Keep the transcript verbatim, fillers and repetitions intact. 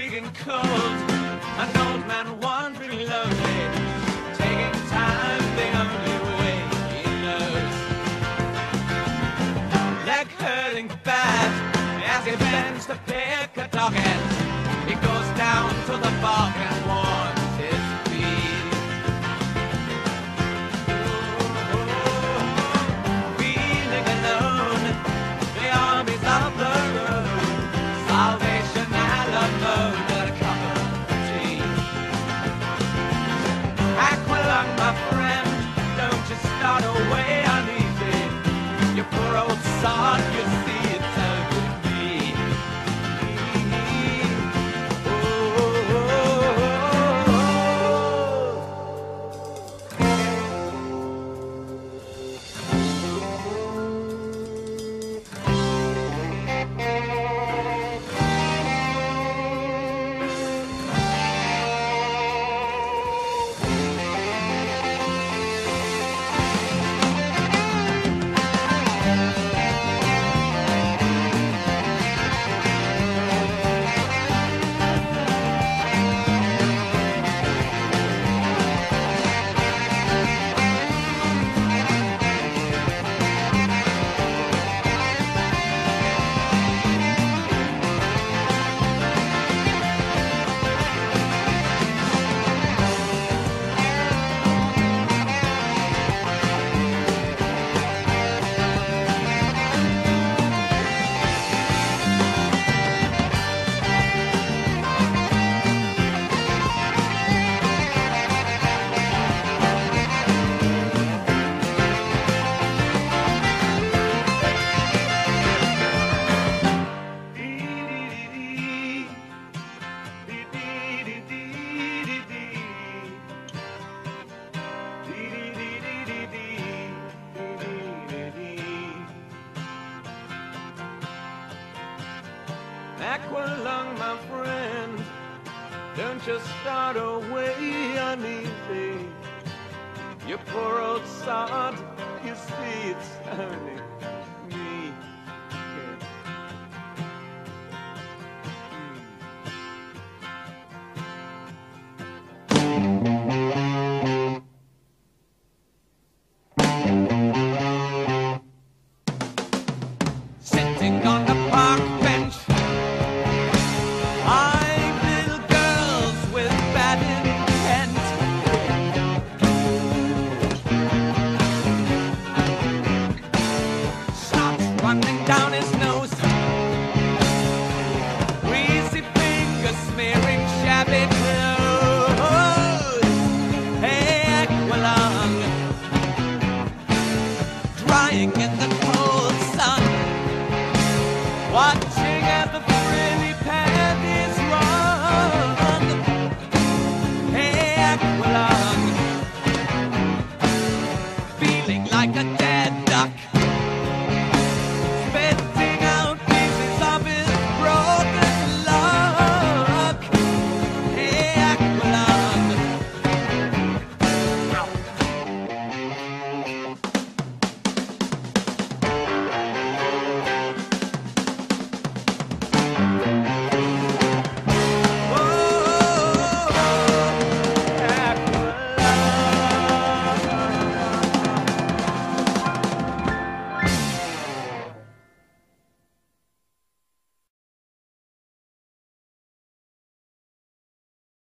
big and cold, an old man wandering lonely, taking time the only way he knows. Leg hurting bad as he bends to pick a dog end. He goes down to the bog and warms his feet. Oh, feeling alone, the armies of the road, salvation alone, but a cup of tea. Aqualung, my friend, don't you start away uneasy. You poor old sod, you see it's over me. Aqualung, my friend, don't just start away uneasy. You poor old sod, you see it's only me. Sitting on the park bench, running down his nose, greasy fingers smearing shabby clothes. Hey, Aqualung, drying in the cold sun, what